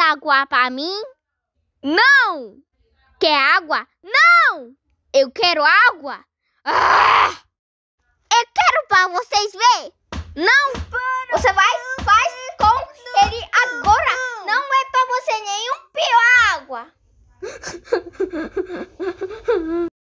água pra mim? Não! Quer água? Não! Eu quero água! Ah! Eu quero pra vocês verem! Não! Você vai, faz com ele agora! Não é pra você nenhum pio água!